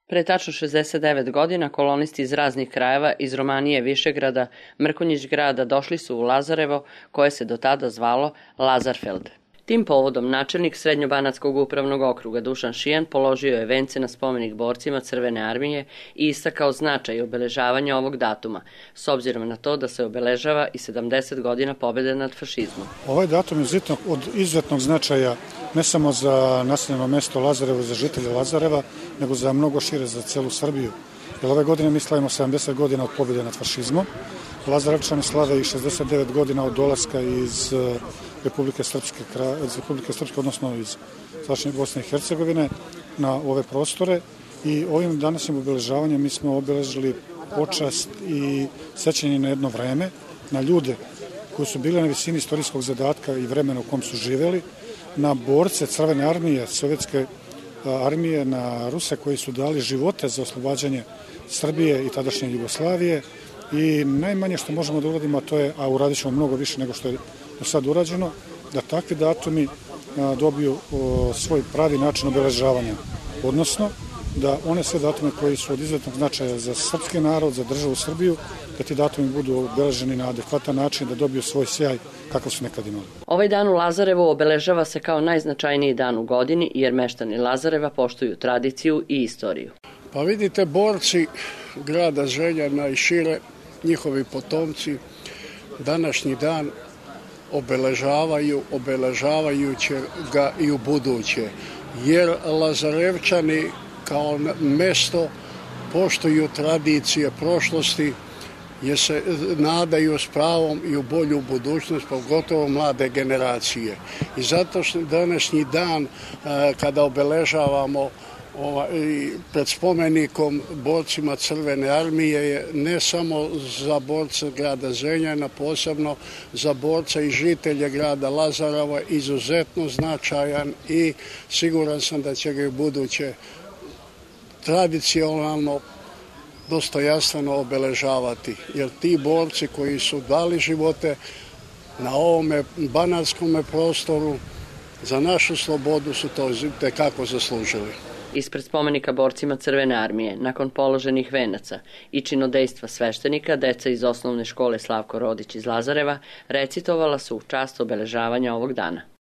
Pre tačno 69 godina kolonisti iz raznih krajeva, iz Romanije, Višegrada, Mrkonjić grada došli su u Lazarevo, koje se do tada zvalo Lazarfeld. Tim povodom načelnik Srednjobanatskog upravnog okruga Dušan Šijan položio je vence na spomenik borcima Crvene armije i istakao značaj obeležavanja ovog datuma, s obzirom na to da se obeležava i 70 godina pobjede nad fašizmom. Ovaj datum je od izuzetnog značaja ne samo za naseljeno mesto Lazarevo, za žitelje Lazareva, nego za mnogo šire, za celu Srbiju. Jer ove godine mi slavimo 70 godina od pobjede nad fašizmom. Lazarevčani slave i 69 godina od dolaska iz Republike Srpske, odnosno iz sadašnje Bosne i Hercegovine na ove prostore, i ovim današnjim obeležavanjem mi smo obeležili počast i sećanje na jedno vreme, na ljude koji su bili na visini istorijskog zadatka i vremena u kom su živeli, na borce Crvene armije, Sovjetske armije, na Ruse koji su dali živote za oslobađanje Srbije i tadašnje Jugoslavije. I najmanje što možemo da uradimo, a to je, a uradit ćemo mnogo više nego što je do sad urađeno, da takvi datumi dobiju svoj pravi način obeležavanja. Odnosno, da one sve datume koji su od izuzetnog značaja za srpski narod, za državu Srbiju, da ti datumi budu obeleženi na adekvatan način, da dobiju svoj sjaj kakav su nekad imali. Ovaj dan u Lazarevu obeležava se kao najznačajniji dan u godini, jer meštani Lazareva poštuju tradiciju i istoriju. Pa vidite, borci grada Zrenjanina i šire, njihovi potomci, današnji dan obeležavajući ga i u buduće. Jer Lazarevčani kao mesto poštuju tradicije prošlosti, jer se nadaju s pravom i u bolju budućnost, pogotovo mlade generacije. I zato današnji dan, kada obeležavamo pred spomenikom borcima Crvene armije, je ne samo za borce grada Zrenjanina, posebno za borca i žitelje grada Lazareva izuzetno značajan, i siguran sam da će ga i buduće tradicionalno, dostojanstveno obeležavati. Jer ti borci koji su dali živote na ovome banatskom prostoru za našu slobodu su to tekako zaslužili. Ispred spomenika borcima Crvene armije, nakon položenih venaca i činodejstva sveštenika, deca iz osnovne škole Slavko Rodić iz Lazareva recitovala su u čast obeležavanja ovog dana.